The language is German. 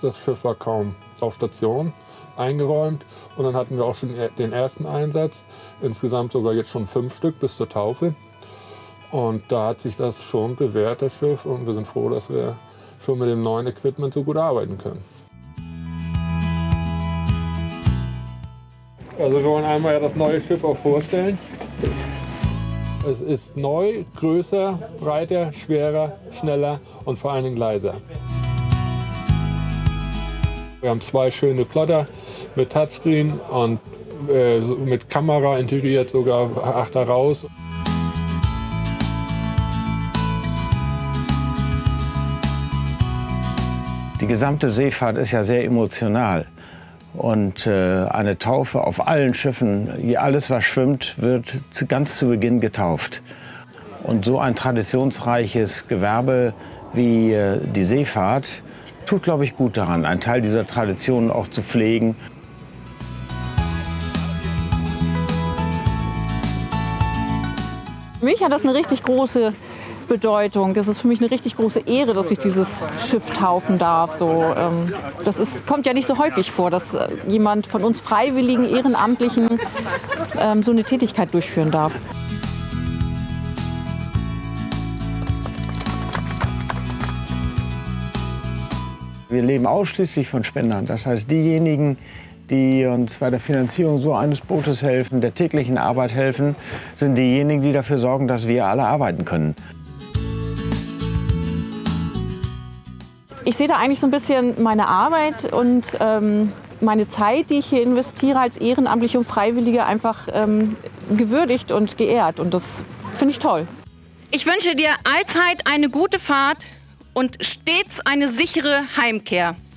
Das Schiff war kaum auf Station eingeräumt. Und dann hatten wir auch schon den ersten Einsatz. Insgesamt sogar jetzt schon 5 Stück bis zur Taufe. Und da hat sich das schon bewährt, das Schiff. Und wir sind froh, dass wir schon mit dem neuen Equipment so gut arbeiten können. Also wir wollen einmal das neue Schiff auch vorstellen. Es ist neu, größer, breiter, schwerer, schneller und vor allen Dingen leiser. Wir haben 2 schöne Plotter mit Touchscreen und mit Kamera integriert, sogar achter raus. Die gesamte Seefahrt ist ja sehr emotional. Und eine Taufe auf allen Schiffen, alles was schwimmt, wird ganz zu Beginn getauft. Und so ein traditionsreiches Gewerbe wie die Seefahrt tut, glaube ich, gut daran, einen Teil dieser Traditionen auch zu pflegen. Für mich hat das eine richtig große Bedeutung. Es ist für mich eine richtig große Ehre, dass ich dieses Schiff taufen darf. Kommt ja nicht so häufig vor, dass jemand von uns freiwilligen, Ehrenamtlichen so eine Tätigkeit durchführen darf. Wir leben ausschließlich von Spendern. Das heißt, diejenigen, die uns bei der Finanzierung so eines Bootes helfen, der täglichen Arbeit helfen, sind diejenigen, die dafür sorgen, dass wir alle arbeiten können. Ich sehe da eigentlich so ein bisschen meine Arbeit und meine Zeit, die ich hier investiere als Ehrenamtliche und Freiwillige, einfach gewürdigt und geehrt. Und das finde ich toll. Ich wünsche dir allzeit eine gute Fahrt und stets eine sichere Heimkehr.